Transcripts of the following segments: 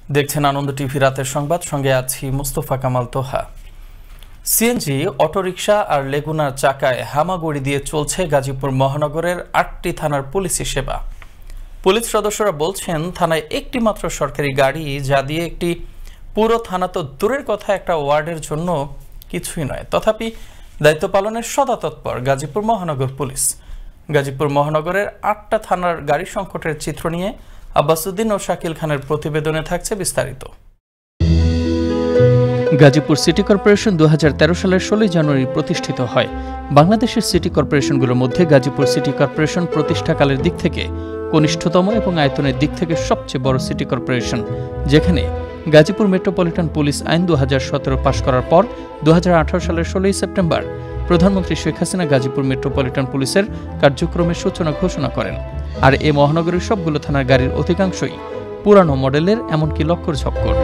দেখছেন আনন্দ টিভি রাতের সংবাদ, সঙ্গে আছি মুস্তফা কামাল তোহা। সিএনজি, অটোরিকশা আর লেগুনার চাকায় হামাগুড়ি দিয়ে চলছে গাজীপুর মহানগরের ৮টি থানার পুলিশি সেবা। পুলিশ সদস্যরা বলছেন, থানায় একটি মাত্র সরকারি গাড়ি, যা দিয়ে একটি পুরো থানা তো দূরের কথা, একটা ওয়ার্ডের জন্য কিছুই নয়। তথাপি দায়িত্ব পালনের সদা তৎপর গাজীপুর মহানগর পুলিশ। গাজীপুর মহানগরের ৮টা থানার গাড়ি সংকটের চিত্র নিয়ে আব্বাসউদ্দিন ও শাকিল খানের প্রতিবেদনে থাকছে বিস্তারিত। গাজীপুর সিটি কর্পোরেশন 2013 সালের 16 জানুয়ারি প্রতিষ্ঠিত হয়। বাংলাদেশের সিটি কর্পোরেশনগুলোর মধ্যে গাজীপুর সিটি কর্পোরেশন প্রতিষ্ঠাকালের দিক থেকে কনিষ্ঠতম এবং আয়তনের দিক থেকে সবচেয়ে বড় সিটি কর্পোরেশন, যেখানে গাজীপুর মেট্রোপলিটন পুলিশ আইন 2017 পাশ করার পর 2018 সালের 16 সেপ্টেম্বর প্রধানমন্ত্রী শেখ হাসিনা গাজীপুর মেট্রোপলিটন পুলিশের কার্যক্রমের সূচনা ঘোষণা করেন। আর এ মহানগরীর সবগুলো থানার গাড়ির অধিকাংশই পুরানো মডেলের, এমনকি লক্কর ঝক্কর।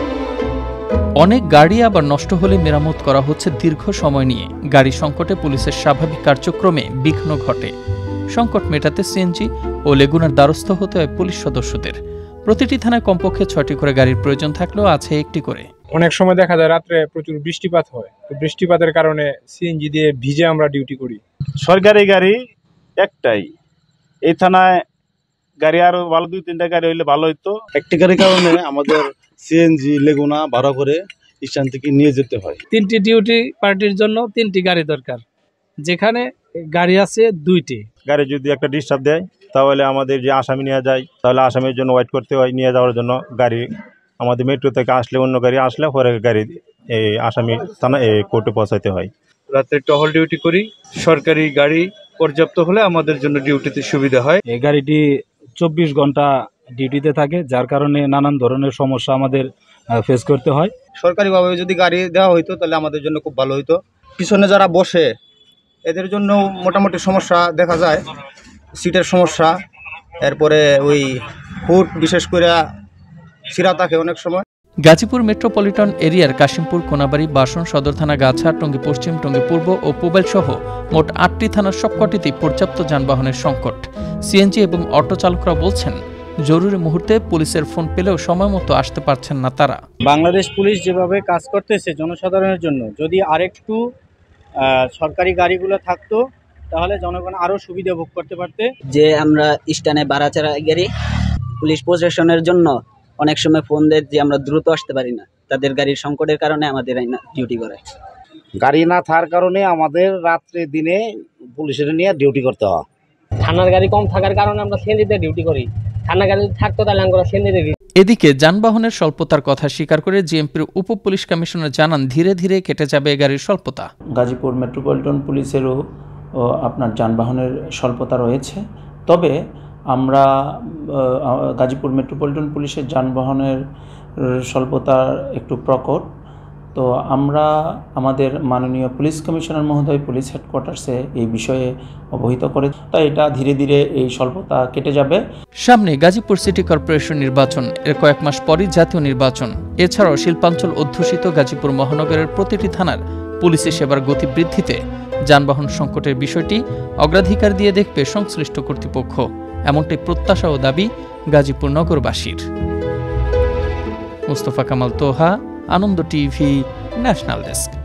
অনেক গাড়ি আবার নষ্ট হলে মেরামত করা হচ্ছে দীর্ঘ সময় নিয়ে। গাড়ি সংকটে পুলিশের স্বাভাবিক কার্যক্রমে বিঘ্ন ঘটে। সংকট মেটাতে সিএনজি ও লেগুনার দ্বারস্থ হতে হয় পুলিশ সদস্যদের। প্রতিটি থানায় কমপক্ষে 6টি করে গাড়ির প্রয়োজন থাকলেও আছে একটি করে। অনেক সময় দেখা যায় রাত্রে প্রচুর বৃষ্টিপাত হয়, তো বৃষ্টিপাতের কারণে সিএনজি দিয়ে ভিজে আমরা ডিউটি করি। সরকারি গাড়ি একটাই, এই থানায় গাড়ি আরো ভালো 2-3টা গাড়ি হইলে ভালো হইতো। একটি গাড়ির কারণে আমাদের সিএনজি লেগুনা ভাড়া করে স্থান থেকে নিয়ে যেতে হয়। 3টি ডিউটি পার্টির জন্য 3টি গাড়ি দরকার, যেখানে গাড়ি আছে 2টি। গাড়ি যদি একটা ডিস্টার্ব দেয় তাহলে আমাদের যে আসামি নিয়ে যায়, তাহলে আসামির জন্য ওয়েট করতে হয়। নিয়ে যাওয়ার জন্য গাড়ি আমাদের মেট্রো থেকে আসলে, অন্য গাড়ি আসলে পরে গাড়ি এই আসামি থানা কোর্টে পৌঁছাইতে হয়। রাতে টহল ডিউটি করি। সরকারি গাড়ি পর্যাপ্ত হলে আমাদের জন্য ডিউটিতে সুবিধা হয়। এই গাড়িটি 24 ঘন্টা ডিউটিতে থাকে, যার কারণে নানান ধরনের সমস্যা আমাদের ফেস করতে হয়। সরকারিভাবে যদি গাড়ি দেওয়া হইতো তাহলে আমাদের জন্য খুব ভালো হইতো। পিছনে যারা বসে এদের জন্য মোটামুটি সমস্যা দেখা যায়, সিটের সমস্যা, এরপরে ওই হুড বিশেষ করে সিরা থাকে অনেক সময়। গাজীপুর মেট্রোপলিটন এরিয়ার কাশিমপুর, কোনাবাড়ি, বাসন, সদর থানা, গাছা, টঙ্গী পশ্চিম, টঙ্গী পূর্ব ও পুবাইল সহ মোট 8টি থানার সবকটিতেই পর্যাপ্ত যানবাহনের সংকট। সিএনজি এবং অটো চালকরা বলছেন, জরুরি মুহূর্তে পুলিশের ফোন পেলেও সময় মতো আসতে পারছেন না তারা। বাংলাদেশ পুলিশ যেভাবে কাজ করতেছে জনসাধারণের জন্য, যদি আরেকটু সরকারি গাড়িগুলো থাকতো তাহলে জনগণ আরও সুবিধা ভোগ করতে পারতে। যে আমরা স্ট্যান্ডে বাড়াচাড়া গাড়ি, পুলিশ প্রশাসনের জন্য অনেক সময় ফোন দেয় যে আমরা দ্রুত আসতে পারি না, তাদের গাড়ির সংকটের কারণে আমাদের ডিউটি করে। গাড়ি না থাকার কারণে আমাদের রাত্রে দিনে পুলিশের নিয়ে ডিউটি করতে হয়। থানার গাড়ি কম থাকার কারণে আমরা সিএনজিতে ডিউটি করি। থানার গাড়ি থাকতো তাহলে আমরা সিএনজিতে। এদিকে যানবাহনের স্বল্পতার কথা স্বীকার করে জিএমপির উপ পুলিশ কমিশনার জানান, ধীরে ধীরে কেটে যাবে গাড়ির স্বল্পতা। গাজীপুর মেট্রোপলিটন পুলিশেরও আপনার যানবাহনের স্বল্পতা রয়েছে, তবে আমরা গাজীপুর মেট্রোপলিটন পুলিশের যানবাহনের স্বল্পতা একটু প্রকট, তো আমরা আমাদের মাননীয় পুলিশ কমিশনার মহোদয় পুলিশ হেডকোয়ার্টার্সে এই বিষয়ে অবহিত করে, তাই এটা ধীরে ধীরে এই স্বল্পতা কেটে যাবে। সামনে গাজীপুর সিটি কর্পোরেশন নির্বাচন, এর কয়েক মাস পরই জাতীয় নির্বাচন। এছাড়াও শিল্পাঞ্চল অধ্যুষিত গাজীপুর মহানগরের প্রতিটি থানার পুলিশি সেবার গতি বৃদ্ধিতে যানবাহন সংকটের বিষয়টি অগ্রাধিকার দিয়ে দেখবে সংশ্লিষ্ট কর্তৃপক্ষ, এমনটাই প্রত্যাশা ও দাবি গাজীপুর নগরবাসীর। Mustafa Kamal Toha, Ananda TV, national desk.